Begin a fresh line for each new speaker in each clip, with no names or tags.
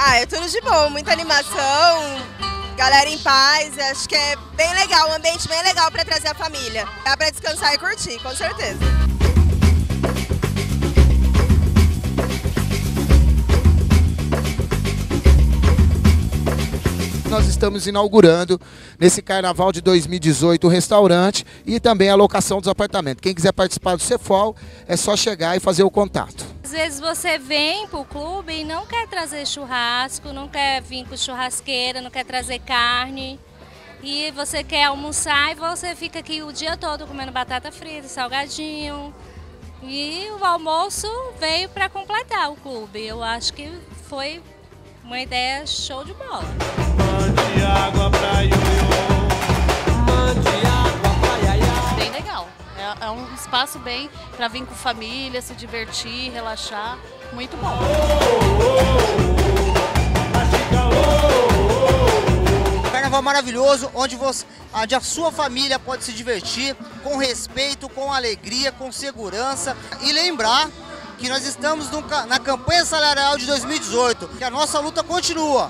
Ah, é tudo de bom, muita animação, galera em paz, acho que é bem legal, um ambiente bem legal para trazer a família. Dá para descansar e curtir, com certeza.
Nós estamos inaugurando nesse carnaval de 2018 o restaurante e também a locação dos apartamentos. Quem quiser participar do Cefol é só chegar e fazer o contato.
Às vezes você vem para o clube e não quer trazer churrasco, não quer vir com churrasqueira, não quer trazer carne. E você quer almoçar e você fica aqui o dia todo comendo batata frita, salgadinho. E o almoço veio para completar o clube. Eu acho que foi uma ideia show de bola.
Mande água pra ioiô, mande água pra iaiá.
Bem legal. É um espaço bem para vir com família, se divertir, relaxar. Muito bom.
Carnaval maravilhoso, onde a sua família pode se divertir com respeito, com alegria, com segurança. E lembrar que nós estamos na campanha salarial de 2018, que a nossa luta continua.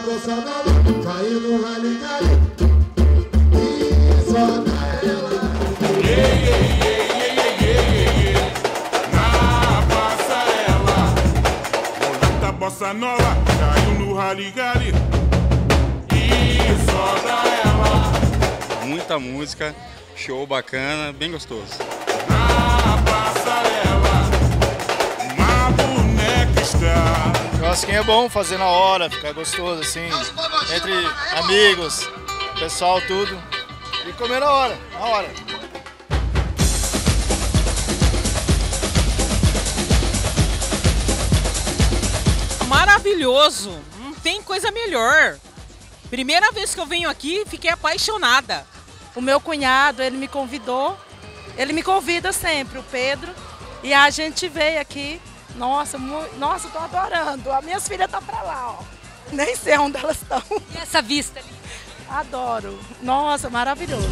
Bossa nova, caiu no rally-gali e só dá ela.
Muita música, show bacana, bem gostoso.
Na passarela, uma boneca está.
Churrasquinho é bom fazer na hora, ficar gostoso assim, entre amigos, pessoal, tudo. E comer na hora, na hora.
Maravilhoso, não tem coisa melhor. Primeira vez que eu venho aqui, fiquei apaixonada.
O meu cunhado, ele me convidou, ele me convida sempre, o Pedro, e a gente veio aqui. Nossa, nossa, tô adorando. As minhas filhas estão pra lá, ó. Nem sei onde elas estão.
E essa vista ali?
Adoro. Nossa, maravilhoso.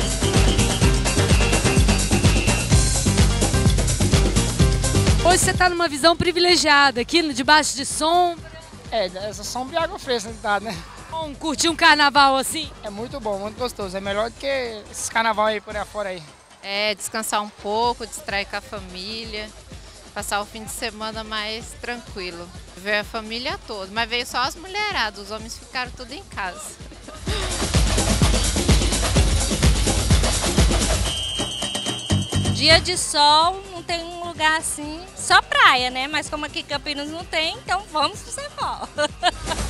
Hoje você está numa visão privilegiada, aqui debaixo de sombra.
Essa sombra de água fresca que tá, né?
Bom, curtir um carnaval assim?
É muito bom, muito gostoso. É melhor do que esses carnaval aí por aí fora aí.
É, descansar um pouco, distrair com a família, passar o fim de semana mais tranquilo. Veio a família toda, mas veio só as mulheradas, os homens ficaram tudo em casa.
Dia de sol, não tem um lugar assim, só praia, né? Mas como aqui em Campinas não tem, então vamos pro Cefol.